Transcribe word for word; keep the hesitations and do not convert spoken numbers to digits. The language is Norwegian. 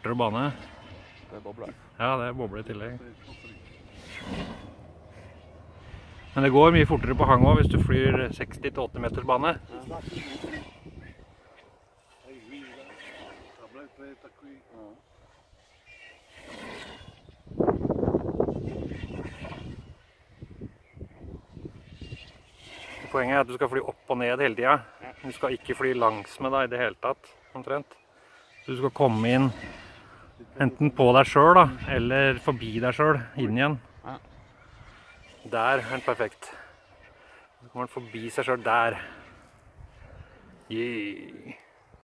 fortere bane. Det er boble. Ja, det er boble i tillegg. Men det går mye fortere på hang også hvis du flyr seksti til åtti meters bane. Poenget er at du skal fly opp og ned hele tiden. Du skal ikke fly langs med deg i det hele tatt, omtrent. Du skal komme inn enten på deg selv da, eller forbi deg selv, inn igjen. Der er den perfekt. Så kommer den forbi seg selv der. Yeah.